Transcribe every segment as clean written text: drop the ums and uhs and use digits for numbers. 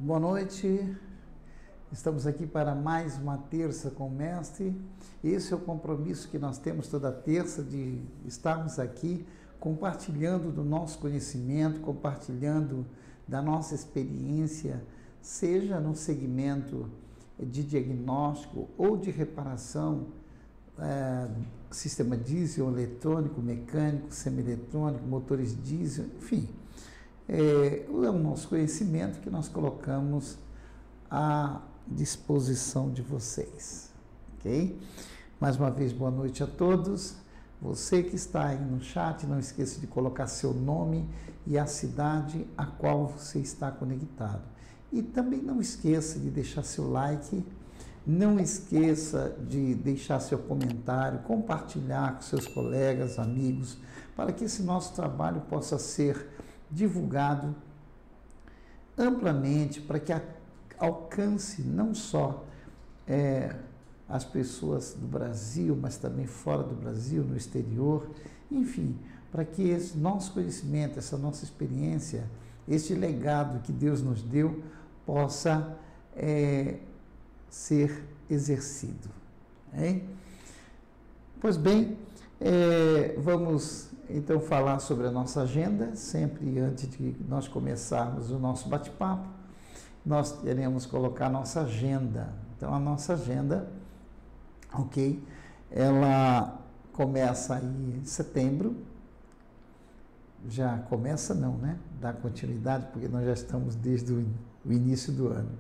Boa noite, estamos aqui para mais uma terça com o Mestre. Esse é o compromisso que nós temos toda terça de estarmos aqui compartilhando do nosso conhecimento, compartilhando da nossa experiência, seja no segmento de diagnóstico ou de reparação, sistema diesel, eletrônico, mecânico, semi-eletrônico, motores diesel, enfim. É o nosso conhecimento que nós colocamos à disposição de vocês, ok? Mais uma vez, boa noite a todos. Você que está aí no chat, não esqueça de colocar seu nome e a cidade a qual você está conectado. E também não esqueça de deixar seu like, não esqueça de deixar seu comentário, compartilhar com seus colegas, amigos, para que esse nosso trabalho possa ser divulgado amplamente, para que alcance não só as pessoas do Brasil, mas também fora do Brasil, no exterior, enfim, para que esse nosso conhecimento, essa nossa experiência, este legado que Deus nos deu, possa ser exercido. Hein? Pois bem, vamos então falar sobre a nossa agenda. Sempre antes de nós começarmos o nosso bate-papo, nós queremos colocar a nossa agenda. Então, a nossa agenda, ok, ela começa aí em setembro, já começa não, né? Dá continuidade, porque nós já estamos desde o início do ano.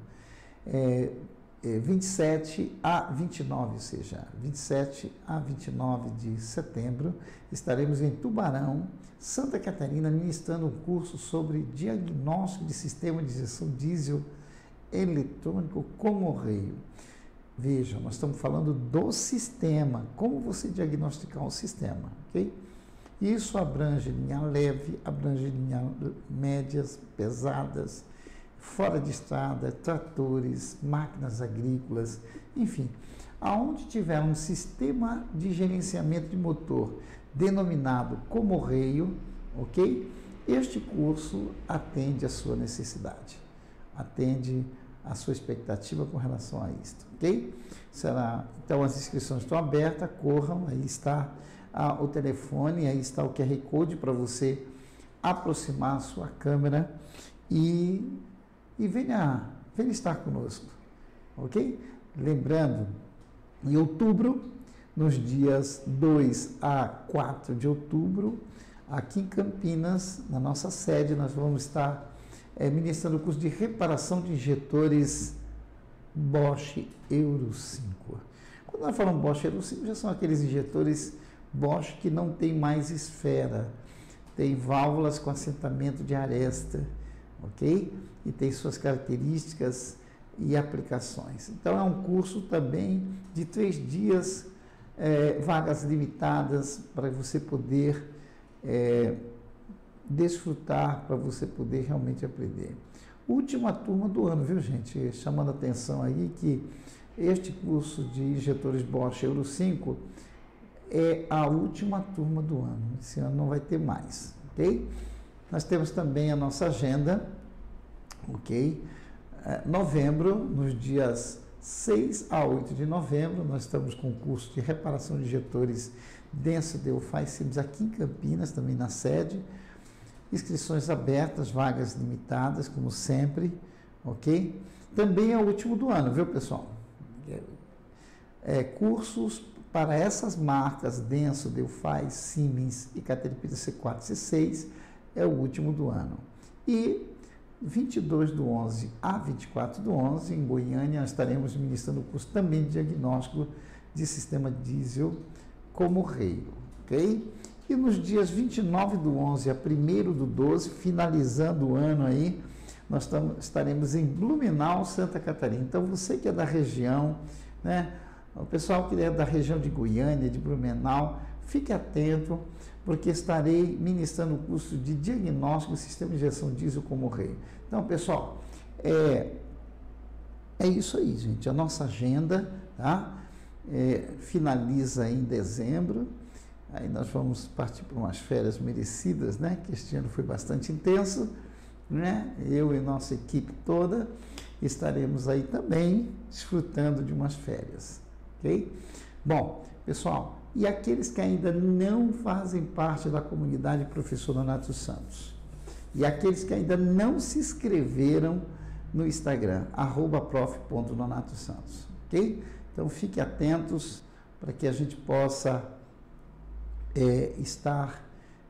27 a 29, ou seja, 27 a 29 de setembro, estaremos em Tubarão, Santa Catarina, ministrando um curso sobre diagnóstico de sistema de injeção diesel eletrônico Comorreio. Vejam, nós estamos falando do sistema, como você diagnosticar um sistema, ok? Isso abrange linha leve, abrange linha médias, pesadas, fora de estrada, tratores, máquinas agrícolas, enfim, aonde tiver um sistema de gerenciamento de motor denominado Comorreio, ok? Este curso atende a sua necessidade, atende a sua expectativa com relação a isto, ok? Então, as inscrições estão abertas, corram, aí está o telefone, aí está o QR Code para você aproximar a sua câmera e venha estar conosco, ok? Lembrando, em outubro, nos dias 2 a 4 de outubro, aqui em Campinas, na nossa sede, nós vamos estar ministrando o curso de reparação de injetores Bosch Euro 5. Quando nós falamos Bosch Euro 5, já são aqueles injetores Bosch que não tem mais esfera, tem válvulas com assentamento de aresta, ok? E tem suas características e aplicações. Então, é um curso também de 3 dias, vagas limitadas, para você poder desfrutar, para você poder realmente aprender. Última turma do ano, viu, gente? Chamando a atenção aí que este curso de injetores Bosch Euro 5 é a última turma do ano. Esse ano não vai ter mais, ok? Nós temos também a nossa agenda, ok? Novembro, nos dias 6 a 8 de novembro, nós estamos com o curso de reparação de injetores Denso Delphi Sims aqui em Campinas, também na sede. Inscrições abertas, vagas limitadas, como sempre, ok? Também é o último do ano, viu, pessoal? Cursos para essas marcas, Denso, Delphi, Siemens e Caterpillar C4 e C6, é o último do ano. E 22/11 a 24/11, em Goiânia, nós estaremos ministrando o curso também de diagnóstico de sistema diesel Comorreio, ok? E nos dias 29/11 a 1º/12, finalizando o ano aí, nós estaremos em Blumenau, Santa Catarina. Então, você que é da região, né? O pessoal que é da região de Goiânia, de Blumenau, fique atento, porque estarei ministrando o curso de diagnóstico do sistema de injeção diesel Comorreio. Então, pessoal, é isso aí, gente. A nossa agenda, tá? Finaliza em dezembro. Aí nós vamos partir para umas férias merecidas, né? Que este ano foi bastante intenso. né? Eu e nossa equipe toda estaremos aí também desfrutando de umas férias, ok? Bom, pessoal, e aqueles que ainda não fazem parte da comunidade Professor Nonato Santos, e aqueles que ainda não se inscreveram no Instagram, @prof.nonatosantos, ok? Então, fiquem atentos para que a gente possa estar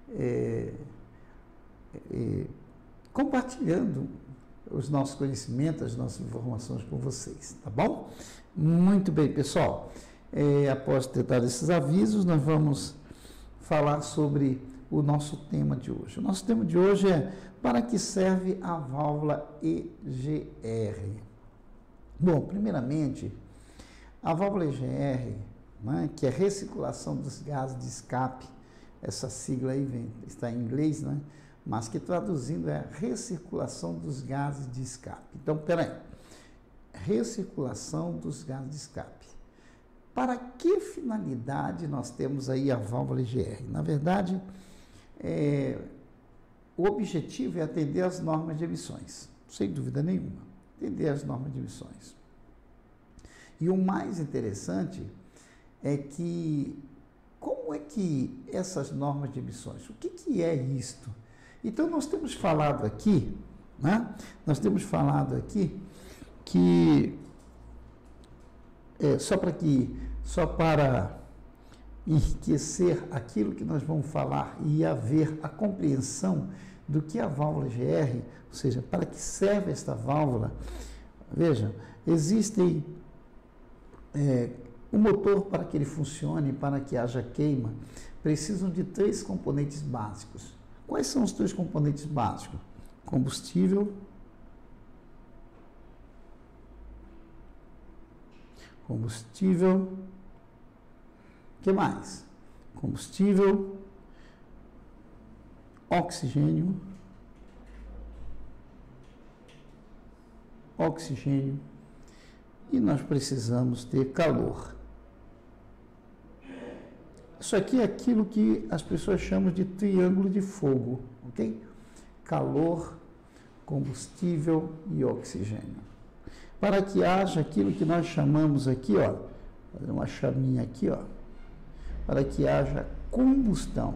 compartilhando os nossos conhecimentos, as nossas informações com vocês, tá bom? Muito bem, pessoal. Após ter dado esses avisos, nós vamos falar sobre o nosso tema de hoje. O nosso tema de hoje é: para que serve a válvula EGR? Bom, primeiramente, a válvula EGR, né, que é recirculação dos gases de escape, essa sigla aí está em inglês, né, mas que traduzindo é recirculação dos gases de escape. Então, peraí, recirculação dos gases de escape. Para que finalidade nós temos aí a válvula EGR? Na verdade, o objetivo é atender às normas de emissões, sem dúvida nenhuma, atender às normas de emissões. E o mais interessante é que, como é que essas normas de emissões, o que é isto? Então, nós temos falado aqui, né? Nós temos falado aqui que, só para enriquecer aquilo que nós vamos falar e haver a compreensão do que é a válvula EGR, ou seja, para que serve esta válvula. Veja, existem o motor, para que ele funcione, para que haja queima, precisam de 3 componentes básicos. Quais são os 3 componentes básicos? Combustível, o que mais? Combustível, oxigênio, e nós precisamos ter calor. Isso aqui é aquilo que as pessoas chamam de triângulo de fogo, ok? Calor, combustível e oxigênio. Para que haja aquilo que nós chamamos aqui, ó, fazer uma chaminha aqui, ó, para que haja combustão,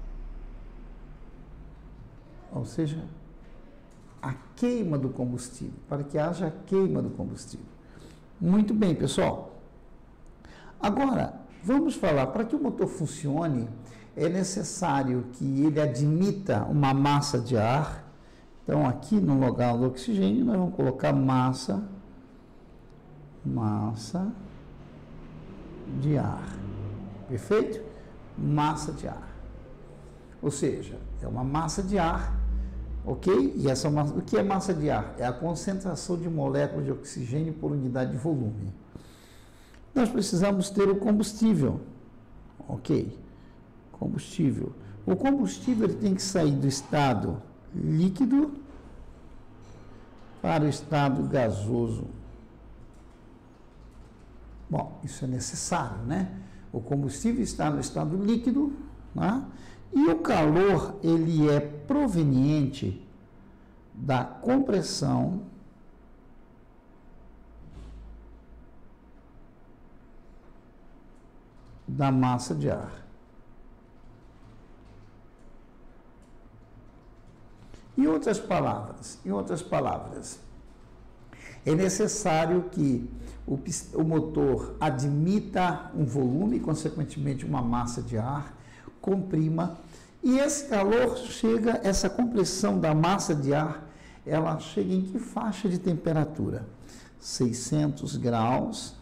ou seja, a queima do combustível, para que haja a queima do combustível. Muito bem, pessoal. Agora, vamos falar, para que o motor funcione, é necessário que ele admita uma massa de ar. Então, aqui no lugar do oxigênio, nós vamos colocar massa de ar. Perfeito? Massa de ar. Ou seja, é uma massa de ar, ok? E essa massa, o que é massa de ar? É a concentração de moléculas de oxigênio por unidade de volume. Nós precisamos ter o combustível, ok? Combustível. O combustível ele tem que sair do estado líquido para o estado gasoso. Bom, isso é necessário, né? O combustível está no estado líquido, né? E o calor, ele é proveniente da compressão da massa de ar. Em outras palavras, é necessário que o motor admita um volume, consequentemente uma massa de ar, comprima, e esse calor chega, essa compressão da massa de ar, ela chega em que faixa de temperatura? 600 graus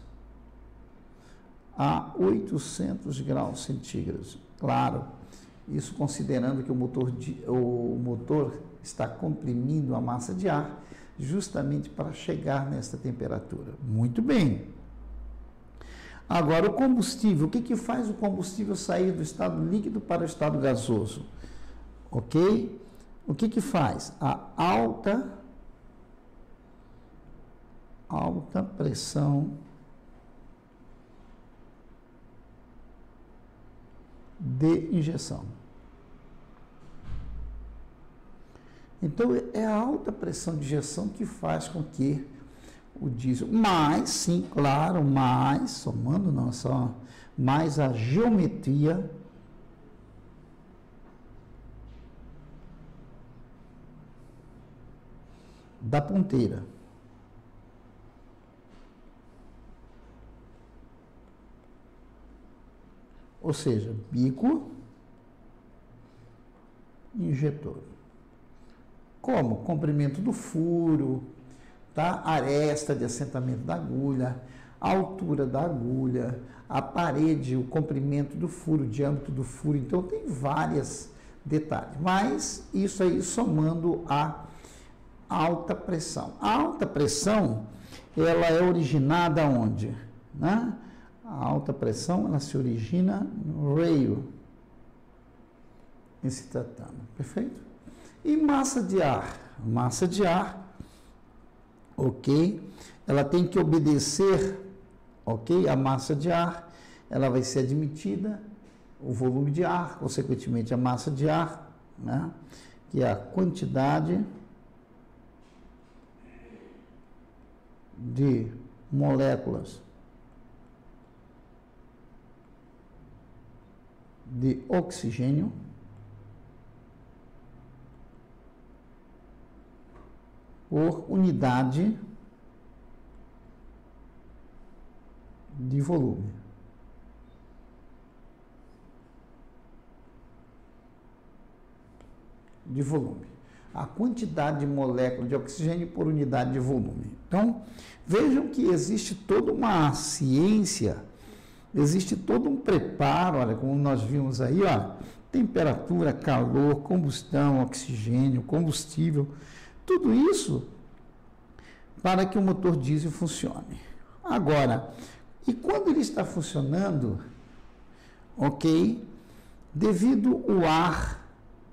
a 800 graus centígrados. Claro, isso considerando que o motor está comprimindo a massa de ar, justamente para chegar nesta temperatura. Muito bem. Agora, o combustível. O que faz o combustível sair do estado líquido para o estado gasoso? Ok? O que faz? A alta pressão de injeção. Então, é a alta pressão de injeção que faz com que o diesel, mais, sim, claro, mais, somando não só, mais a geometria da ponteira. Ou seja, bico, injetor. Como? Comprimento do furo, tá? Aresta de assentamento da agulha, a altura da agulha, a parede, o comprimento do furo, o diâmetro do furo. Então, tem vários detalhes. Mas isso aí somando a alta pressão. A alta pressão, ela é originada onde? Né? A alta pressão, ela se origina no rail, em se tratando, perfeito? E massa de ar? Massa de ar, ok? Ela tem que obedecer, ok? A massa de ar, ela vai ser admitida, o volume de ar, consequentemente a massa de ar, né? Que é a quantidade de moléculas de oxigênio por unidade de volume. De volume. A quantidade de moléculas de oxigênio por unidade de volume. Então, vejam que existe toda uma ciência, existe todo um preparo, olha, como nós vimos aí, ó, temperatura, calor, combustão, oxigênio, combustível, tudo isso para que o motor diesel funcione. Agora, e quando ele está funcionando, ok, devido o ar,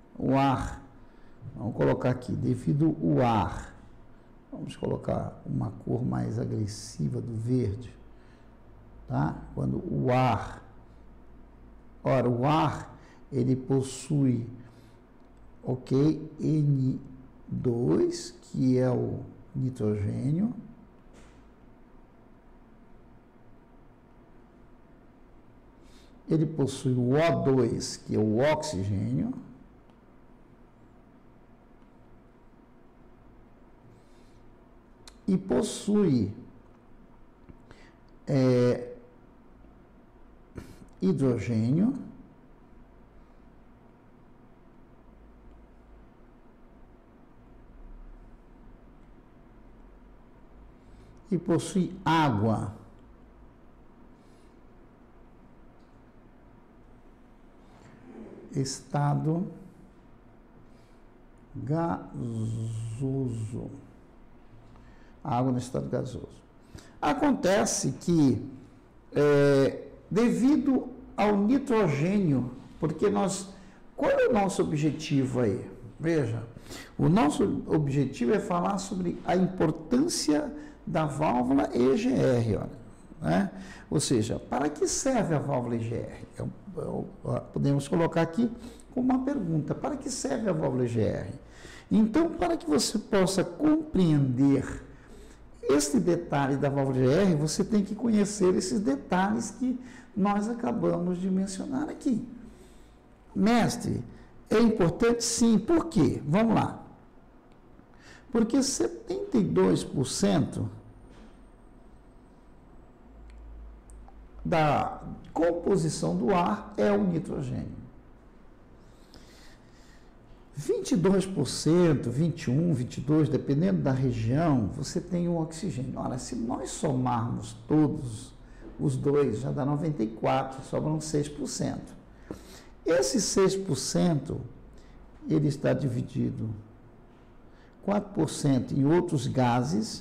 vamos colocar aqui, devido o ar, vamos colocar uma cor mais agressiva do verde, tá? Quando o ar, ora, o ar, ele possui, ok, N2, que é o nitrogênio, ele possui o O2, que é o oxigênio, e possui hidrogênio, e possui água. Estado gasoso. Água no estado gasoso. Acontece que, devido ao nitrogênio, porque qual é o nosso objetivo aí? Veja, o nosso objetivo é falar sobre a importância da válvula EGR, olha, né? Ou seja, para que serve a válvula EGR? Podemos colocar aqui como uma pergunta, para que serve a válvula EGR? Então, para que você possa compreender este detalhe da válvula EGR, você tem que conhecer esses detalhes que nós acabamos de mencionar aqui. Mestre, é importante sim, por quê? Vamos lá. Porque 72% da composição do ar é o nitrogênio. 22%, 21%, 22%, dependendo da região, você tem o oxigênio. Olha, se nós somarmos todos os dois, já dá 94%, sobram 6%. Esse 6%, ele está dividido 4% em outros gases,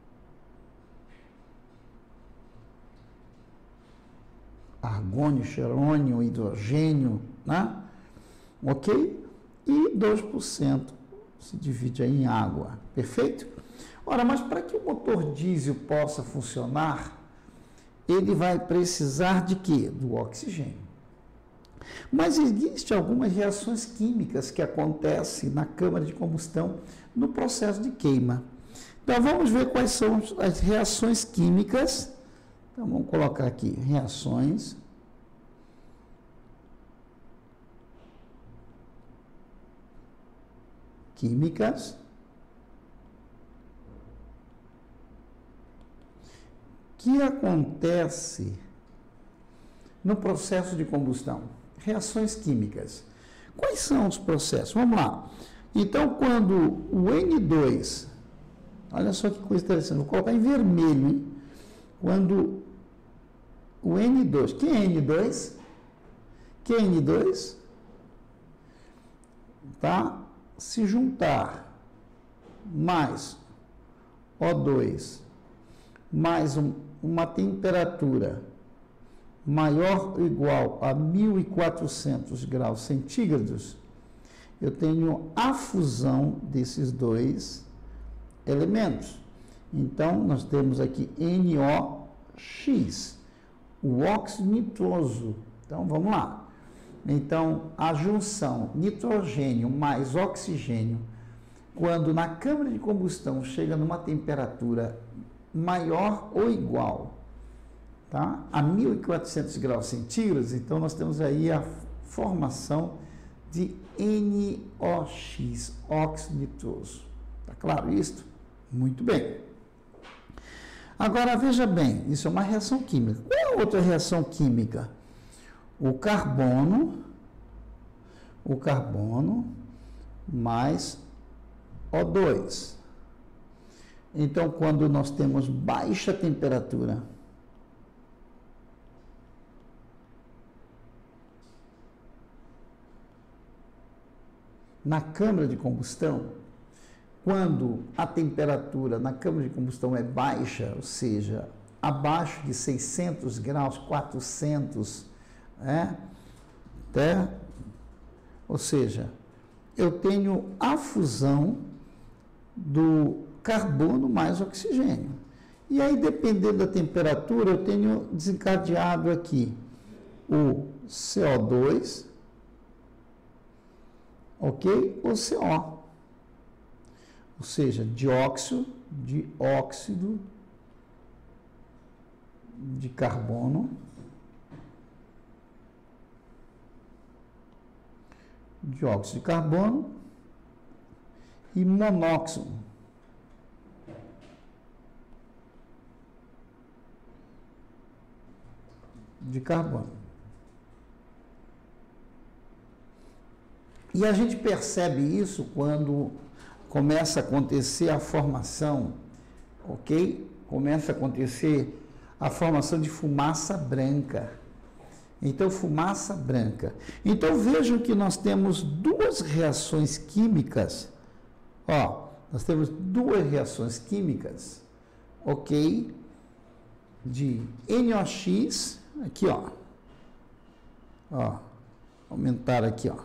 argônio, xerônio, hidrogênio, né? Ok? E 2% se divide aí em água, perfeito? Ora, mas para que o motor diesel possa funcionar, ele vai precisar de quê? Do oxigênio. Mas existem algumas reações químicas que acontecem na câmara de combustão no processo de queima. Então, vamos ver quais são as reações químicas. Então, vamos colocar aqui, reações químicas que acontece no processo de combustão. Reações químicas. Quais são os processos? Vamos lá. Então, quando o N2, olha só que coisa interessante, vou colocar em vermelho, hein? Quando o N2, quem é N2? Quem é N2? Tá? Se juntar mais O2 mais uma temperatura maior ou igual a 1.400 graus centígrados, eu tenho a fusão desses dois elementos. Então, nós temos aqui NOx, o óxido nitroso. Então, vamos lá. Então, a junção nitrogênio mais oxigênio, quando na câmara de combustão chega numa temperatura maior ou igual, tá, a 1.400 graus centígrados, então nós temos aí a formação de NOx, óxido nitroso. Está claro isso? Muito bem. Agora, veja bem, isso é uma reação química. Qual é a outra reação química? O carbono mais O2. Então, quando nós temos baixa temperatura, na câmara de combustão, quando a temperatura na câmara de combustão é baixa, ou seja, abaixo de 600 graus, 400, ou seja, eu tenho a fusão do carbono mais oxigênio. E aí, dependendo da temperatura, eu tenho desencadeado aqui o CO2, ok? O CO. Ou seja, dióxido de carbono, dióxido de carbono e monóxido de carbono. E a gente percebe isso quando começa a acontecer a formação, ok? Começa a acontecer a formação de fumaça branca. Então, fumaça branca. Então, vejam que nós temos duas reações químicas. Ó, nós temos duas reações químicas, ok? De NOx, aqui, ó. Ó, aumentar aqui, ó.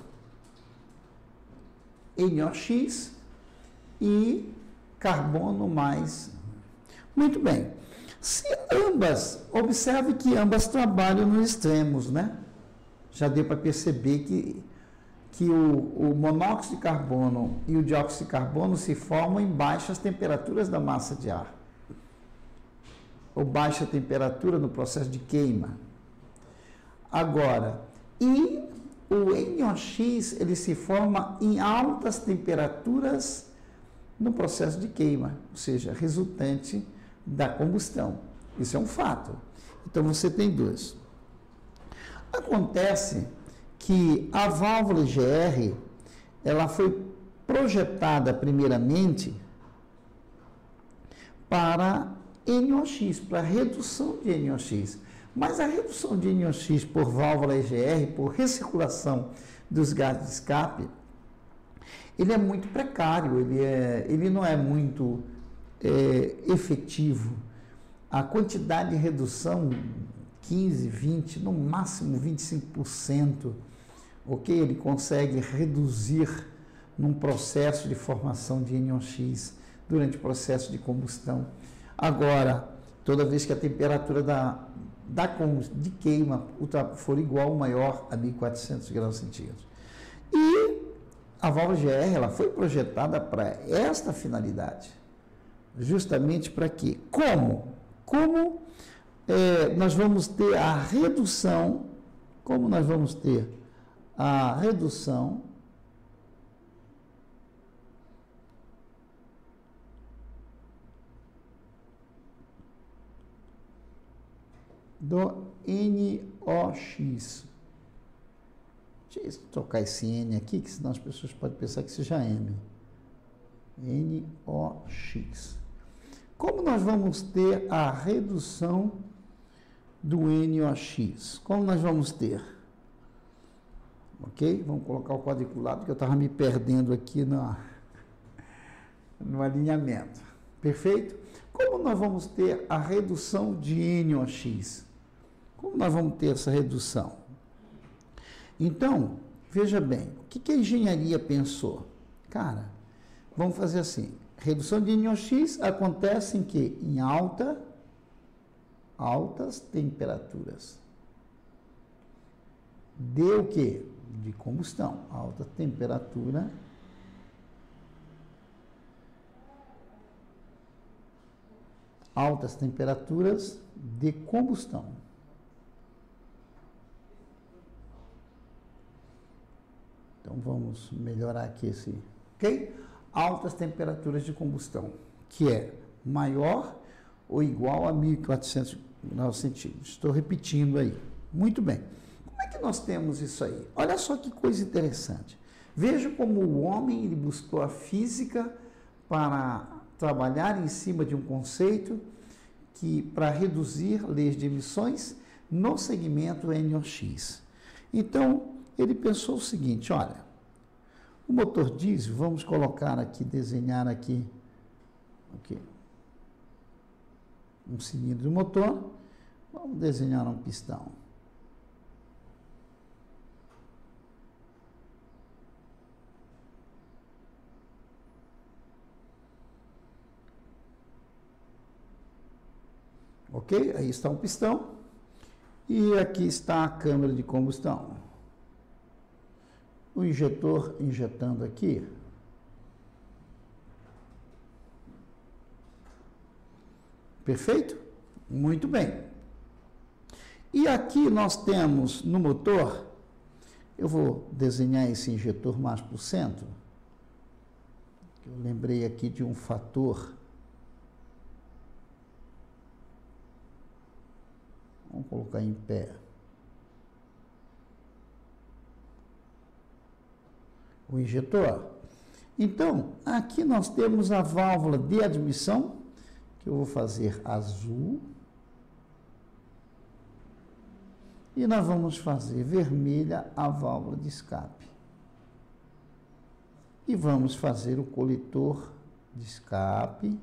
NOx e carbono mais. Muito bem. Se ambas, observe que ambas trabalham nos extremos, né? Já deu para perceber que o monóxido de carbono e o dióxido de carbono se formam em baixas temperaturas da massa de ar. Ou baixa temperatura no processo de queima. Agora, e o NOx, ele se forma em altas temperaturas no processo de queima, ou seja, resultante da combustão. Isso é um fato. Então, você tem dois. Acontece que a válvula EGR, ela foi projetada primeiramente para NOx, para redução de NOx. Mas a redução de NOx por válvula EGR, por recirculação dos gases de escape, ele é muito precário, ele não é muito efetivo. A quantidade de redução, 15, 20, no máximo 25%, ok? Ele consegue reduzir num processo de formação de NOx durante o processo de combustão. Agora, toda vez que a temperatura de queima for igual ou maior a 1.400 graus centígrados. E a válvula GR ela foi projetada para esta finalidade, justamente para quê? Como nós vamos ter a redução, como nós vamos ter a redução do NOx. Deixa eu trocar esse N aqui, que senão as pessoas podem pensar que seja M. NOx. Como nós vamos ter a redução do NOx? Como nós vamos ter? Ok? Vamos colocar o quadriculado, que eu estava me perdendo aqui no alinhamento. Perfeito? Como nós vamos ter a redução de NOx? Como nós vamos ter essa redução? Então, veja bem, o que a engenharia pensou? Cara, vamos fazer assim, redução de NOx acontece em quê? Em altas temperaturas. De o quê? De combustão, alta temperatura altas temperaturas de combustão. Então, vamos melhorar aqui ok? Altas temperaturas de combustão, que é maior ou igual a 1.400 graus centígrados. Estou repetindo aí. Muito bem. Como é que nós temos isso aí? Olha só que coisa interessante. Veja como o homem ele buscou a física para trabalhar em cima de um conceito que para reduzir leis de emissões no segmento NOx. Então, ele pensou o seguinte, olha, o motor diesel, vamos colocar aqui, desenhar aqui, um cilindro do motor, vamos desenhar um pistão. Ok? Aí está um pistão e aqui está a câmara de combustão. O injetor injetando aqui. Perfeito? Muito bem. E aqui nós temos no motor, eu vou desenhar esse injetor mais para o centro. Eu lembrei aqui de um fator. Vamos colocar em pé. O injetor. Então, aqui nós temos a válvula de admissão, que eu vou fazer azul. E nós vamos fazer vermelha a válvula de escape. E vamos fazer o coletor de escape.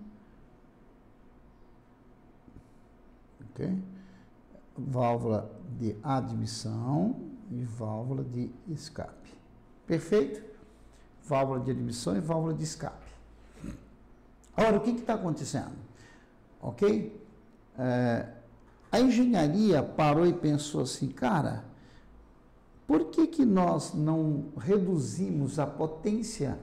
Ok? Válvula de admissão e válvula de escape. Perfeito? Válvula de admissão e válvula de escape. Ora, o que está acontecendo? Ok? A engenharia parou e pensou assim, cara, por que nós não reduzimos a potência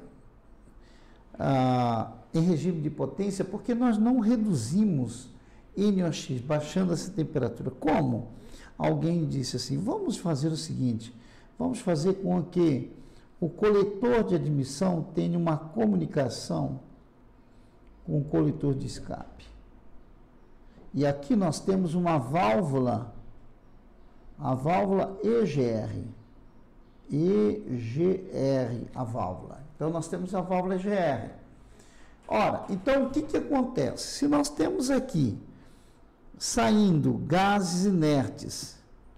em regime de potência? Porque nós não reduzimos NOx, baixando essa temperatura. Como? Alguém disse assim, vamos fazer o seguinte, vamos fazer com que o coletor de admissão tenha uma comunicação com o coletor de escape. E aqui nós temos uma válvula, a válvula EGR. EGR, a válvula. Então, nós temos a válvula EGR. Ora, então, o que acontece? Se nós temos aqui saindo gases inertes,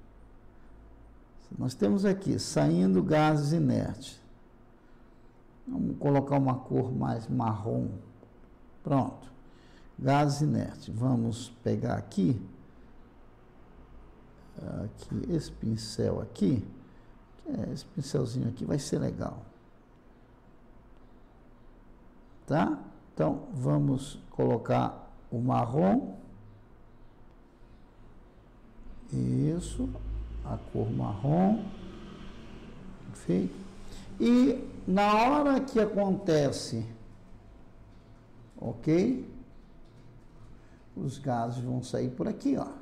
nós temos aqui saindo gases inertes. Vamos colocar uma cor mais marrom. Pronto. Gases inertes. Vamos pegar aqui esse pincel aqui. Esse pincelzinho aqui vai ser legal. Tá? Então, vamos colocar o marrom. Isso, a cor marrom, perfeito. E na hora que acontece, ok? Os gases vão sair por aqui, ó.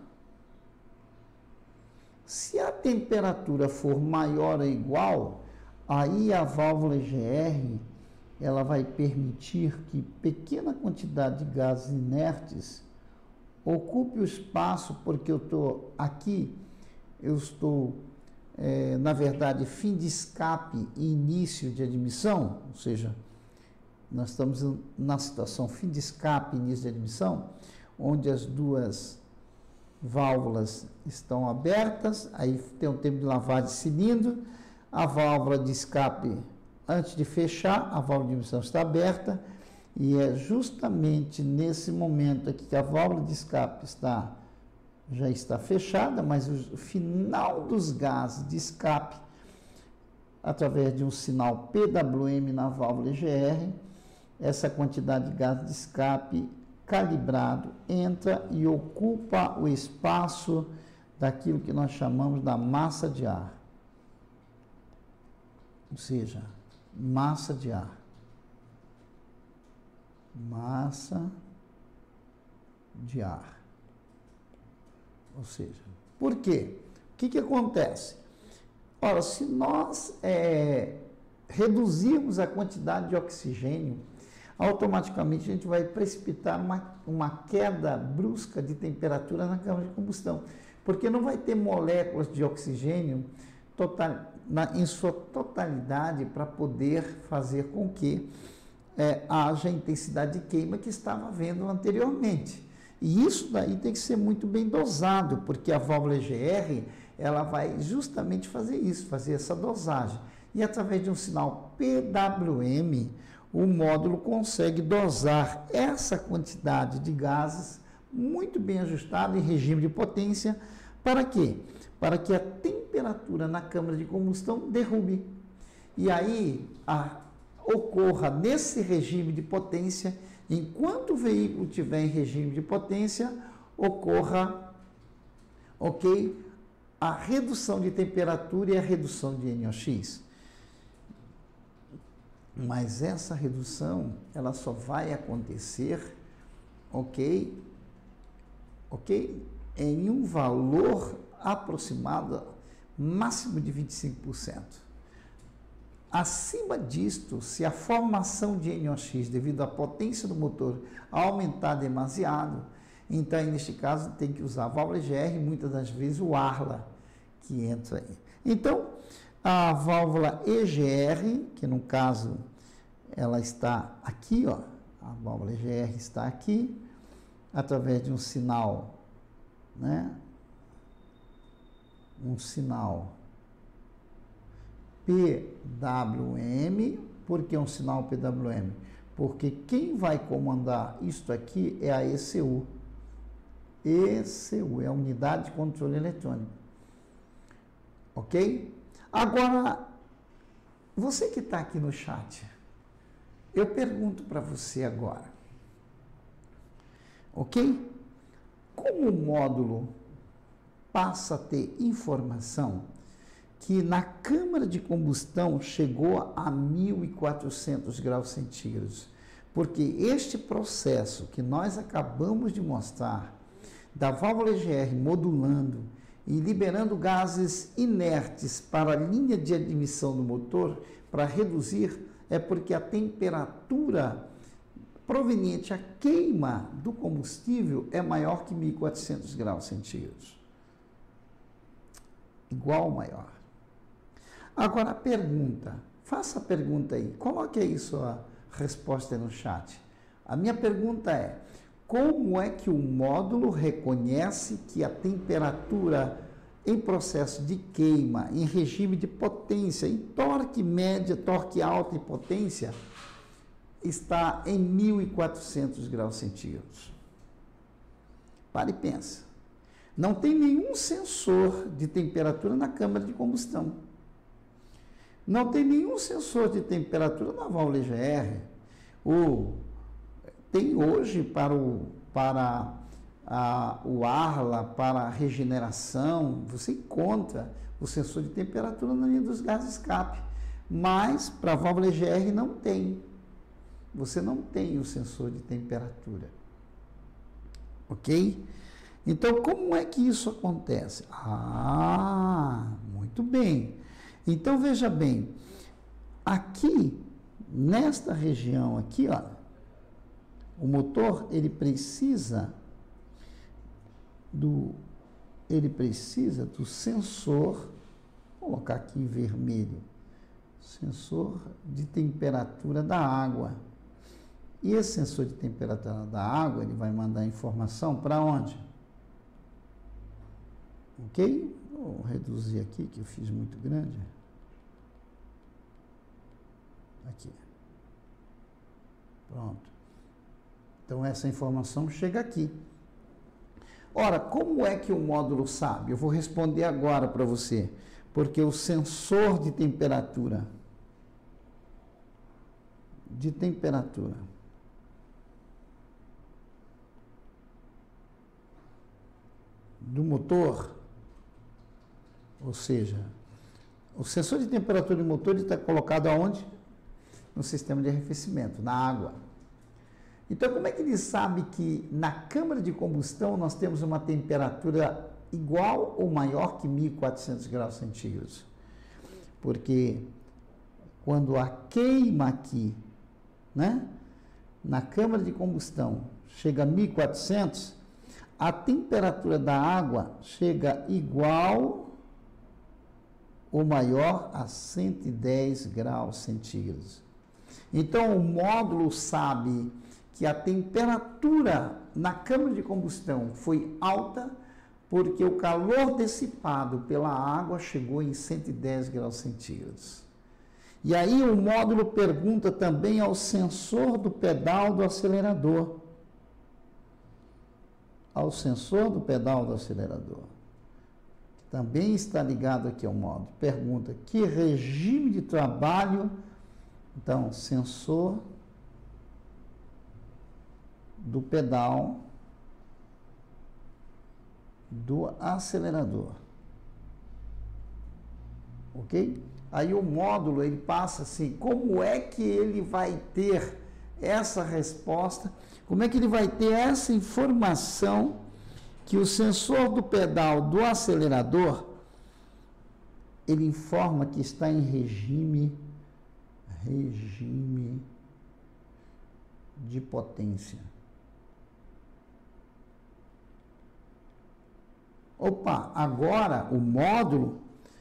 Se a temperatura for maior ou igual, aí a válvula EGR, ela vai permitir que pequena quantidade de gases inertes ocupe o espaço, porque eu estou aqui, eu estou, na verdade, fim de escape e início de admissão, ou seja, nós estamos na situação fim de escape e início de admissão, onde as duas válvulas estão abertas, aí tem um tempo de lavagem de cilindro, a válvula de escape, antes de fechar, a válvula de admissão está aberta, e é justamente nesse momento aqui que a válvula de escape já está fechada, mas o final dos gases de escape, através de um sinal PWM na válvula EGR, essa quantidade de gás de escape calibrado entra e ocupa o espaço daquilo que nós chamamos da massa de ar. Ou seja, massa de ar. Massa de ar. Ou seja, por quê? O que acontece? Ora, se nós reduzirmos a quantidade de oxigênio, automaticamente a gente vai precipitar uma queda brusca de temperatura na câmara de combustão, porque não vai ter moléculas de oxigênio em sua totalidade para poder fazer com que haja a intensidade de queima que estava havendo anteriormente. E isso daí tem que ser muito bem dosado, porque a válvula EGR, ela vai justamente fazer isso, fazer essa dosagem. E através de um sinal PWM, o módulo consegue dosar essa quantidade de gases muito bem ajustado em regime de potência. Para quê? Para que a temperatura na câmara de combustão derrube. E aí ocorra nesse regime de potência, enquanto o veículo estiver em regime de potência, ocorra, ok, a redução de temperatura e a redução de NOx. Mas essa redução, ela só vai acontecer, ok, em um valor aproximado, máximo de 25%. Acima disto, se a formação de NOx devido à potência do motor aumentar demasiado, então, neste caso, tem que usar a válvula EGR, muitas das vezes o ARLA, que entra aí. Então, a válvula EGR, que no caso, ela está aqui, ó, a válvula EGR está aqui, através de um sinal, né? Um sinal PWM. Por que um sinal PWM? Porque quem vai comandar isto aqui é a ECU. ECU é a Unidade de Controle Eletrônico. Ok? Agora, você que está aqui no chat, eu pergunto para você agora, ok? Como o módulo passa a ter informação que na câmara de combustão chegou a 1.400 graus centígrados, porque este processo que nós acabamos de mostrar, da válvula EGR modulando e liberando gases inertes para a linha de admissão do motor para reduzir, é porque a temperatura proveniente à queima do combustível é maior que 1.400 graus centígrados. Igual ou maior. Agora a pergunta, faça a pergunta aí, coloque aí sua resposta no chat. A minha pergunta é, como é que o módulo reconhece que a temperatura em processo de queima, em regime de potência, em torque média, torque alta e potência, está em 1.400 graus centígrados? Pare e pensa. Não tem nenhum sensor de temperatura na câmara de combustão. Não tem nenhum sensor de temperatura na válvula EGR. Tem hoje para o Arla para regeneração, você encontra o sensor de temperatura na linha dos gases de escape, mas para a válvula EGR não tem. Você não tem o sensor de temperatura. Ok? Então, como é que isso acontece? Muito bem. Então, veja bem, aqui, nesta região aqui, ó, o motor, ele precisa do sensor, vou colocar aqui em vermelho, sensor de temperatura da água. E esse sensor de temperatura da água, ele vai mandar informação para onde? Ok? Vou reduzir aqui, que eu fiz muito grande. Aqui. Pronto. Então, essa informação chega aqui. Ora, como é que o módulo sabe? Eu vou responder agora para você. Porque o sensor de temperatura do motor, ou seja, o sensor de temperatura do motor está colocado aonde? No sistema de arrefecimento, na água. Então, como é que ele sabe que na câmara de combustão nós temos uma temperatura igual ou maior que 1.400 graus centígrados? Porque quando a queima aqui, né, na câmara de combustão chega a 1.400, a temperatura da água chega igual ou maior a 110 graus centígrados. Então, o módulo sabe que a temperatura na câmara de combustão foi alta porque o calor dissipado pela água chegou em 110 graus centígrados. E aí o módulo pergunta também ao sensor do pedal do acelerador. Ao sensor do pedal do acelerador, que também está ligado aqui ao módulo. Pergunta, que regime de trabalho? Então, sensor do pedal do acelerador. Ok? Aí o módulo, ele passa assim, como é que ele vai ter essa resposta? Como é que ele vai ter essa informação que o sensor do pedal do acelerador, ele informa que está em regime de potência. Opa, agora o módulo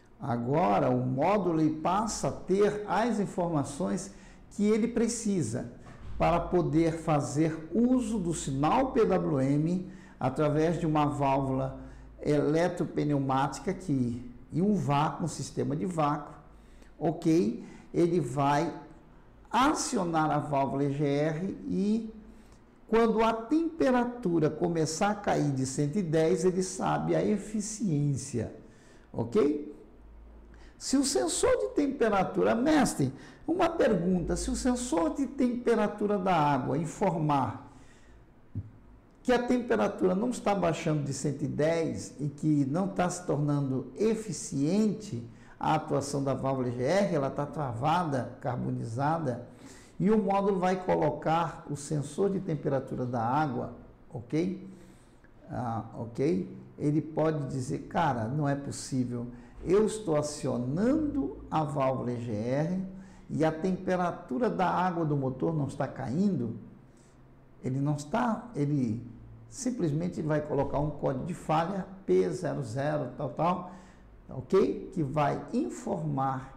ele passa a ter as informações que ele precisa para poder fazer uso do sinal PWM através de uma válvula eletropneumática e um vácuo, um sistema de vácuo, ok? Ele vai acionar a válvula EGR e quando a temperatura começar a cair de 110, ele sabe a eficiência, ok? Se o sensor de temperatura, mestre, uma pergunta, se o sensor de temperatura da água informar que a temperatura não está baixando de 110 e que não está se tornando eficiente a atuação da válvula EGR, ela está travada, carbonizada, e o módulo vai colocar o sensor de temperatura da água, ok? Ok? Ele pode dizer, cara, não é possível, eu estou acionando a válvula EGR e a temperatura da água do motor não está caindo, ele simplesmente vai colocar um código de falha P00, tal, ok? Que vai informar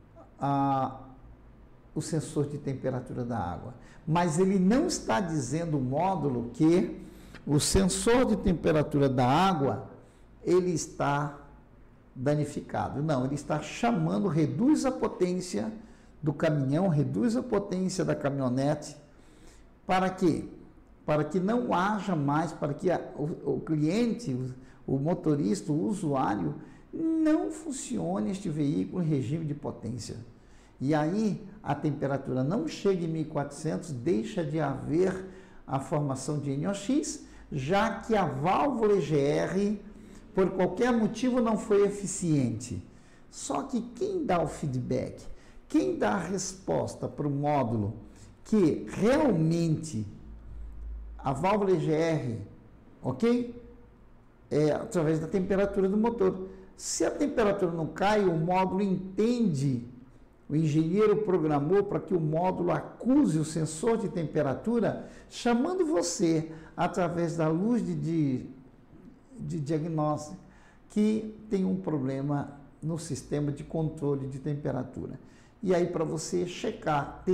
o sensor de temperatura da água. Mas ele não está dizendo, o módulo, que o sensor de temperatura da água, ele está danificado. Não, ele está chamando, reduz a potência do caminhão, reduz a potência da caminhonete. Para quê? Para que não haja mais, para que o cliente, o motorista, o usuário, não funcione este veículo em regime de potência. E aí a temperatura não chega em 1400, deixa de haver a formação de NOx, já que a válvula EGR, por qualquer motivo, não foi eficiente. Só que quem dá o feedback, quem dá a resposta para o módulo que realmente a válvula EGR, ok? É através da temperatura do motor. Se a temperatura não cai, o módulo entende, o engenheiro programou para que o módulo acuse o sensor de temperatura, chamando você, através da luz de diagnóstico, que tem um problema no sistema de controle de temperatura. E aí, para você checar,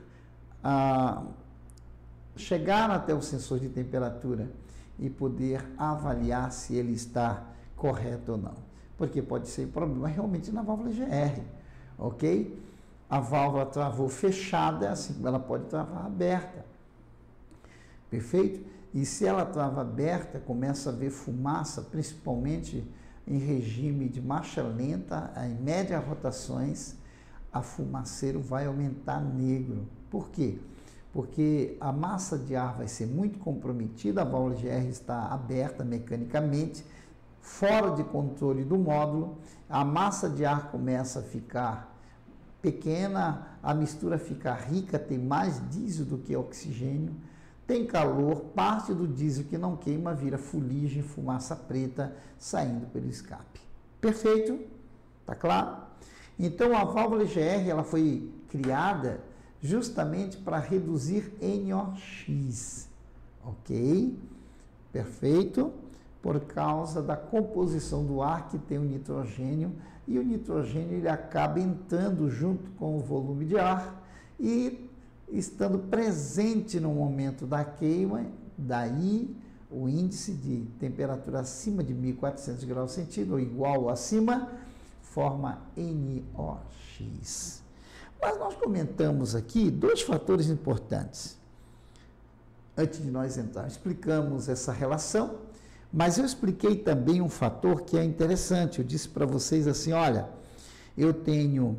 chegar até o sensor de temperatura e poder avaliar se ele está correto ou não. Porque pode ser problema realmente na válvula EGR, ok? A válvula travou fechada, assim como ela pode travar aberta. Perfeito? E se ela trava aberta, começa a ver fumaça, principalmente em regime de marcha lenta, em médias rotações, a fumaceiro vai aumentar negro. Por quê? Porque a massa de ar vai ser muito comprometida, a válvula EGR está aberta mecanicamente, fora de controle do módulo, a massa de ar começa a ficar pequena, a mistura fica rica, tem mais diesel do que oxigênio, tem calor, parte do diesel que não queima vira fuligem, fumaça preta saindo pelo escape. Perfeito? Tá claro? Então a válvula EGR ela foi criada justamente para reduzir NOx, ok? Perfeito? Por causa da composição do ar que tem o nitrogênio, e o nitrogênio ele acaba entrando junto com o volume de ar e estando presente no momento da queima, daí o índice de temperatura acima de 1400 graus centígrados, ou igual ou acima, forma NOx. Mas nós comentamos aqui dois fatores importantes. Antes de nós entrar, explicamos essa relação, mas eu expliquei também um fator que é interessante. Eu disse para vocês assim, olha, eu tenho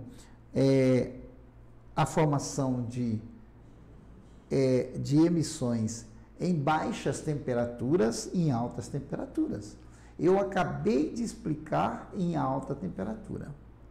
a formação de emissões em baixas temperaturas e em altas temperaturas. Eu acabei de explicar em alta temperatura.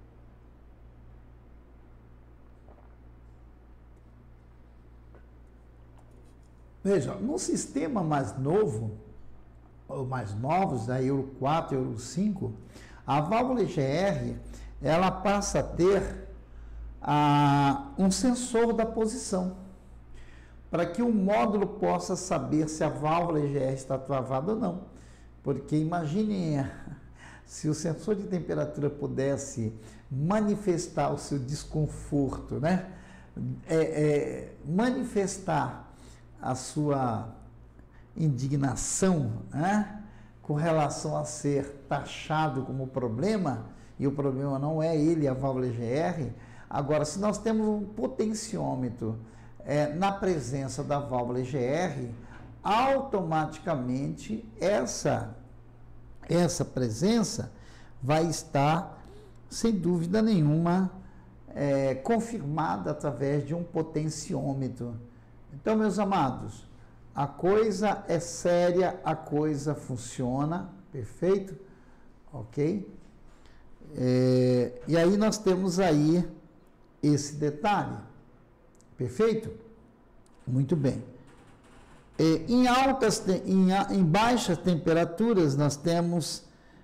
Veja, no sistema mais novo, ou mais novos, da Euro 4, Euro 5, a válvula EGR, ela passa a ter um sensor da posição, para que o módulo possa saber se a válvula EGR está travada ou não. Porque imagine se o sensor de temperatura pudesse manifestar o seu desconforto, né? Manifestar a sua indignação, né? Com relação a ser taxado como problema, e o problema não é ele, a válvula EGR. Agora, se nós temos um potenciômetro na presença da válvula EGR, automaticamente essa presença vai estar, sem dúvida nenhuma, confirmada através de um potenciômetro. Então, meus amados, a coisa é séria, a coisa funciona, perfeito? Ok? E aí nós temos aí esse detalhe, perfeito? Muito bem. Em baixas temperaturas nós temos,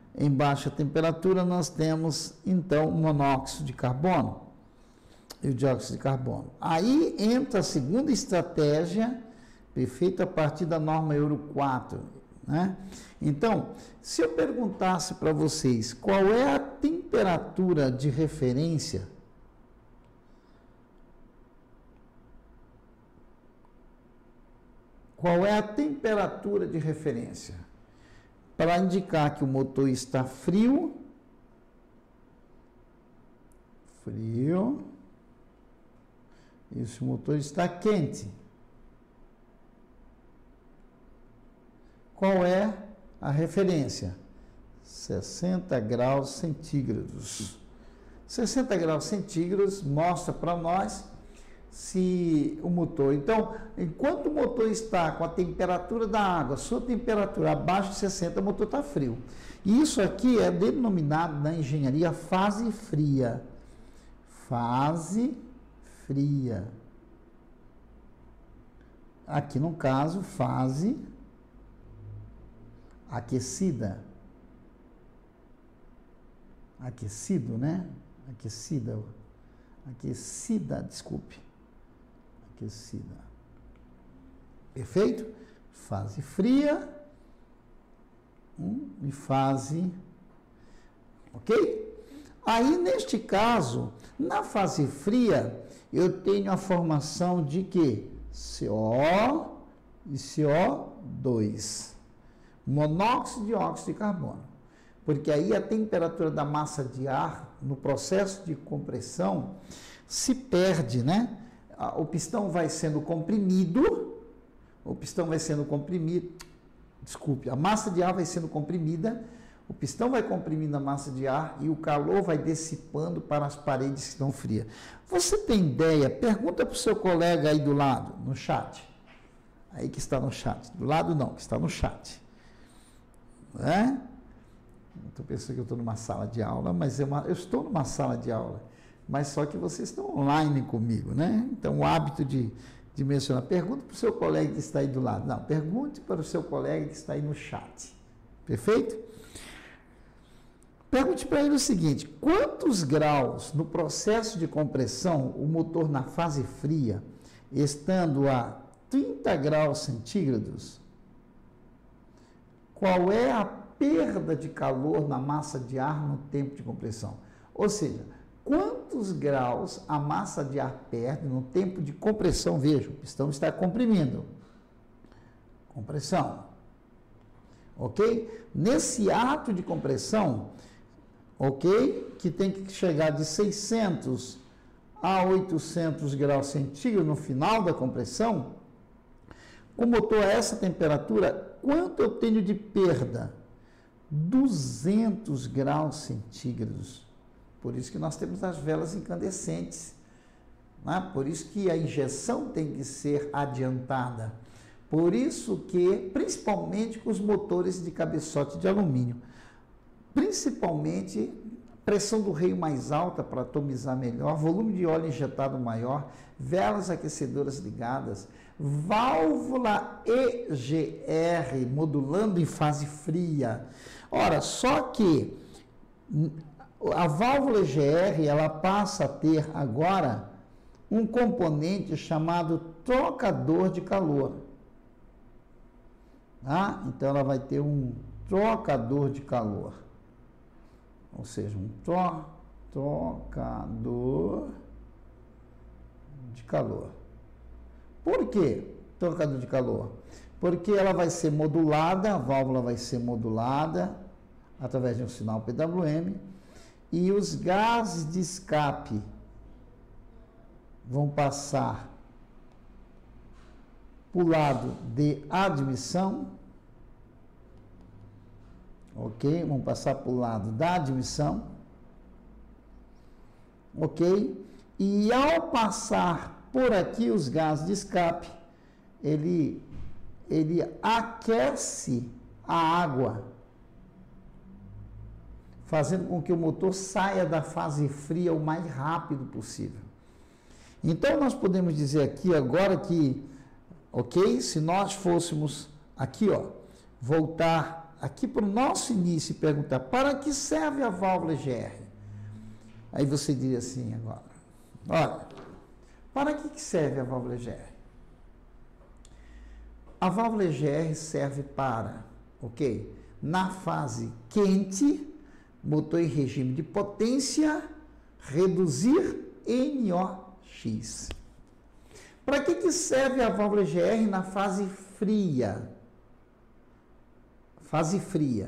então monóxido de carbono e o dióxido de carbono. Aí entra a segunda estratégia, perfeito, a partir da norma Euro 4, né? Então, se eu perguntasse para vocês qual é a temperatura de referência para indicar que o motor está frio, e se o motor está quente? Qual é a referência? 60 graus centígrados. 60 graus centígrados mostra para nós se o motor... Então, enquanto o motor está com a temperatura da água, sua temperatura abaixo de 60, o motor está frio. Isso aqui é denominado na engenharia fase fria. Fase fria. Aqui no caso, fase aquecida. Aquecido, né? Aquecida, desculpe. Aquecida. Perfeito? Fase fria e fase... Ok? Aí, neste caso, na fase fria, eu tenho a formação de quê? CO e CO2. Monóxido de óxido de carbono. Porque aí a temperatura da massa de ar, no processo de compressão, se perde, né? O pistão vai sendo comprimido, desculpe, a massa de ar vai sendo comprimida, o pistão vai comprimindo a massa de ar e o calor vai dissipando para as paredes que estão frias. Você tem ideia? Pergunta para o seu colega aí do lado, no chat. Aí que está no chat. Do lado não, que está no chat. Né? Estou pensando que eu estou numa sala de aula, mas eu estou numa sala de aula, mas só que vocês estão online comigo, né? Então, o hábito de mencionar. Pergunte para o seu colega que está aí do lado. Não, pergunte para o seu colega que está aí no chat. Perfeito? Pergunte para ele o seguinte: quantos graus no processo de compressão o motor na fase fria, estando a 30 graus centígrados, qual é a perda de calor na massa de ar no tempo de compressão? Ou seja, quantos graus a massa de ar perde no tempo de compressão? Veja, o pistão está comprimindo. Compressão. Ok? Nesse ato de compressão, ok? Que tem que chegar de 600 a 800 graus centígrados no final da compressão, o motor a essa temperatura, quanto eu tenho de perda? 200 graus centígrados. Por isso que nós temos as velas incandescentes, né? Por isso que a injeção tem que ser adiantada. Por isso que, principalmente com os motores de cabeçote de alumínio, principalmente pressão do reio mais alta para atomizar melhor, volume de óleo injetado maior, velas aquecedoras ligadas, válvula EGR modulando em fase fria. Ora, só que a válvula EGR, ela passa a ter agora um componente chamado trocador de calor. Tá? Então, ela vai ter um trocador de calor. Ou seja, um trocador de calor. Por quê trocador de calor? Porque ela vai ser modulada, a válvula vai ser modulada através de um sinal PWM e os gases de escape vão passar para o lado de admissão, ok? Vão passar para o lado da admissão, ok? E ao passar por aqui os gases de escape, ele aquece a água, fazendo com que o motor saia da fase fria o mais rápido possível. Então, nós podemos dizer aqui agora que, ok, se nós fôssemos aqui, ó, voltar aqui para o nosso início e perguntar, para que serve a válvula EGR? Aí você diria assim agora, olha, para que serve a válvula EGR? A válvula EGR serve para, ok, na fase quente, motor em regime de potência, reduzir NOx. Para que serve a válvula EGR na fase fria? Fase fria.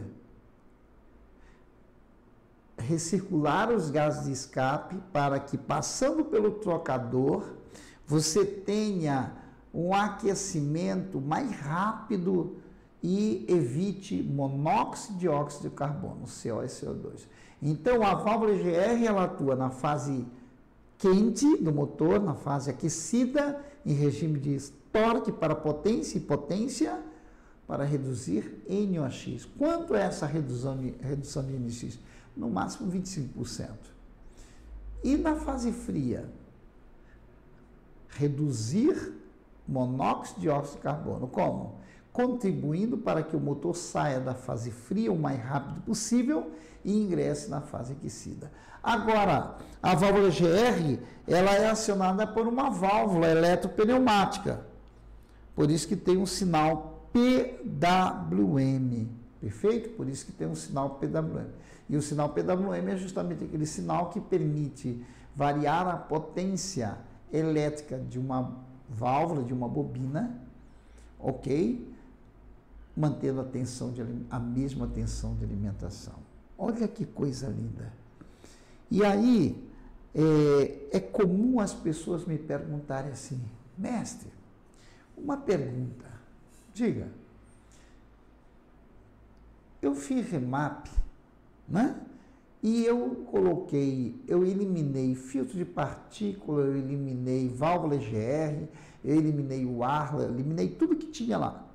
Recircular os gases de escape para que, passando pelo trocador, você tenha um aquecimento mais rápido e evite monóxido de óxido de carbono, CO e CO2. Então, a válvula EGR, ela atua na fase quente do motor, na fase aquecida, em regime de torque para potência e potência para reduzir NOx. Quanto é essa redução de NOx? No máximo 25%. E na fase fria, reduzir monóxido de dióxido de carbono. Como? Contribuindo para que o motor saia da fase fria o mais rápido possível e ingresse na fase aquecida. Agora, a válvula GR, ela é acionada por uma válvula eletropneumática. Por isso que tem um sinal PWM. Perfeito? Por isso que tem um sinal PWM. E o sinal PWM é justamente aquele sinal que permite variar a potência elétrica de uma válvula, de uma bobina, ok? Mantendo a mesma tensão de alimentação. Olha que coisa linda. E aí, é comum as pessoas me perguntarem assim, mestre, uma pergunta, diga, eu fiz remap, né? E eu eliminei filtro de partícula, eu eliminei válvula GR, eu eliminei o ar, eu eliminei tudo que tinha lá.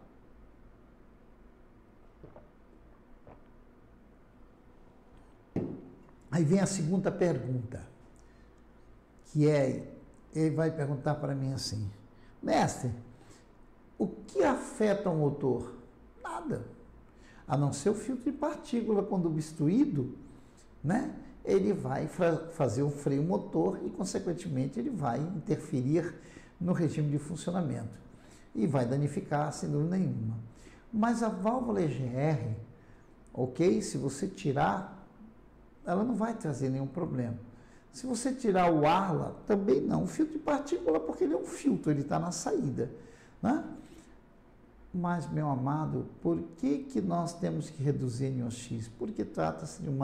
Aí vem a segunda pergunta, que ele vai perguntar para mim assim, mestre, o que afeta o motor? Nada, a não ser o filtro de partícula quando obstruído, né? Ele vai fazer um freio motor e, consequentemente, ele vai interferir no regime de funcionamento e vai danificar, sem dúvida nenhuma. Mas a válvula EGR, ok? Se você tirar, ela não vai trazer nenhum problema. Se você tirar o ARLA, também não. O filtro de partícula, porque ele é um filtro, ele está na saída, né? Mas, meu amado, por que nós temos que reduzir NOx? Porque trata-se de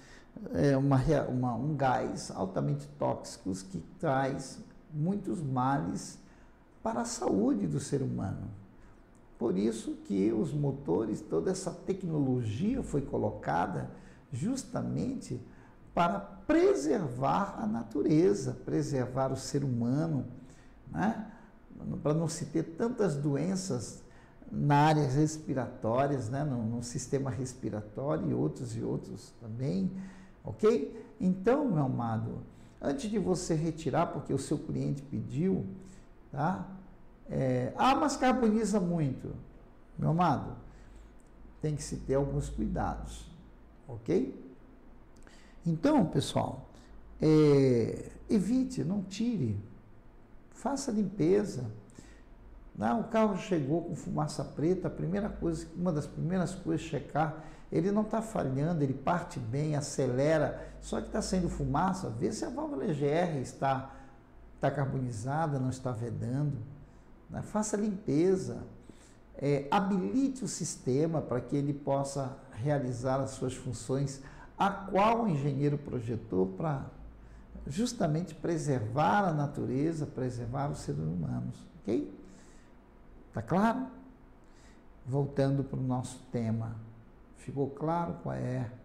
um gás altamente tóxico que traz muitos males para a saúde do ser humano. Por isso que os motores, toda essa tecnologia foi colocada justamente para preservar a natureza, preservar o ser humano, né? Para não se ter tantas doenças na área respiratórias, né? no sistema respiratório e outros também, ok? Então, meu amado, antes de você retirar, porque o seu cliente pediu, tá? Mas carboniza muito. Meu amado, tem que se ter alguns cuidados, ok? Então, pessoal, evite, não tire, faça limpeza. O carro chegou com fumaça preta, uma das primeiras coisas checar, ele não está falhando, ele parte bem, acelera, só que está saindo fumaça, vê se a válvula EGR está carbonizada, não está vedando, né? Faça limpeza, habilite o sistema para que ele possa realizar as suas funções, a qual o engenheiro projetou para justamente preservar a natureza, preservar os seres humanos, ok? Tá claro? Voltando para o nosso tema, ficou claro qual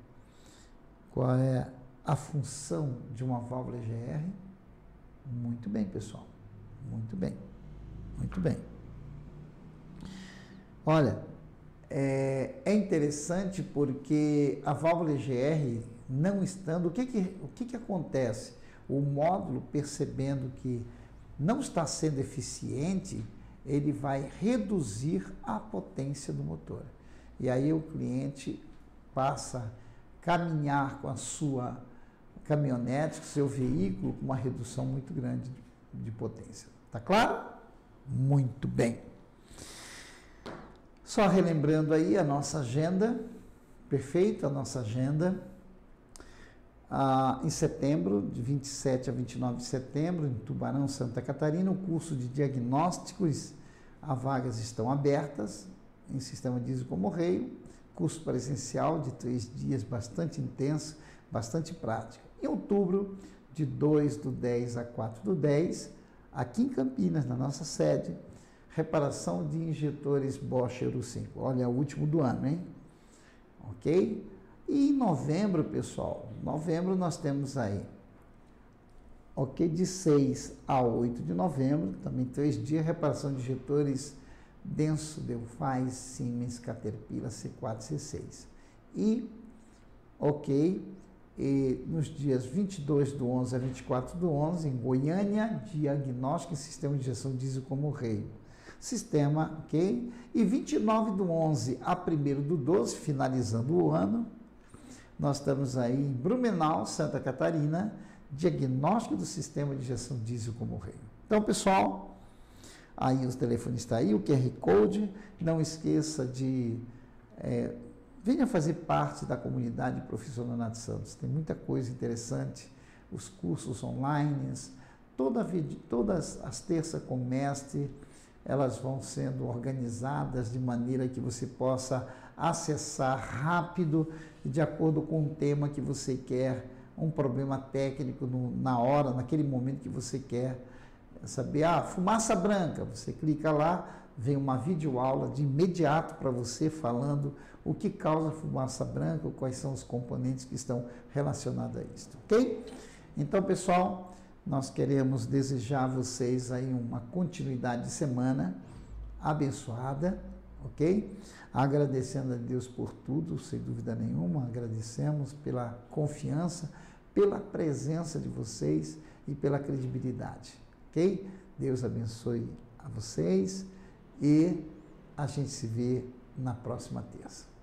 é a função de uma válvula EGR? Muito bem, pessoal, muito bem, muito bem. Olha, é interessante porque a válvula EGR não estando, o que acontece? O módulo, percebendo que não está sendo eficiente, ele vai reduzir a potência do motor. E aí o cliente passa a caminhar com a sua caminhonete, com o seu veículo, com uma redução muito grande de potência. Tá claro? Muito bem. Só relembrando aí a nossa agenda, perfeito, a nossa agenda. Em setembro, de 27 a 29 de setembro, em Tubarão, Santa Catarina, o curso de diagnósticos, as vagas estão abertas, em sistema diesel como Reio, curso presencial de 3 dias, bastante intenso, bastante prático. Em outubro, de 2/10 a 4/10, aqui em Campinas, na nossa sede, reparação de injetores Bosch Euro 5. Olha, é o último do ano, hein? Ok? E em novembro, pessoal, nós temos aí ok? De 6 a 8 de novembro, também 3 dias, reparação de injetores Denso, Delphi, Siemens, Caterpillar, C4, C6. E, ok, e nos dias 22 do 11 a 24 do 11, em Goiânia, diagnóstico em sistema de injeção diesel como rei. Sistema, ok? E 29 do 11 a 1º do 12, finalizando o ano, nós estamos aí em Blumenau, Santa Catarina, diagnóstico do sistema de injeção diesel como rei. Então, pessoal, aí os telefones estão aí, o QR Code, não esqueça de... venha fazer parte da comunidade profissional Nath Santos, tem muita coisa interessante, os cursos online, todas as terças com mestre, elas vão sendo organizadas de maneira que você possa acessar rápido, de acordo com o tema que você quer, um problema técnico na hora, naquele momento que você quer saber. Fumaça branca, você clica lá, vem uma videoaula de imediato para você falando o que causa fumaça branca, quais são os componentes que estão relacionados a isso, ok? Então, pessoal, nós queremos desejar a vocês aí uma continuidade de semana abençoada, ok? Agradecendo a Deus por tudo, sem dúvida nenhuma, agradecemos pela confiança, pela presença de vocês e pela credibilidade, ok? Deus abençoe a vocês e a gente se vê na próxima terça.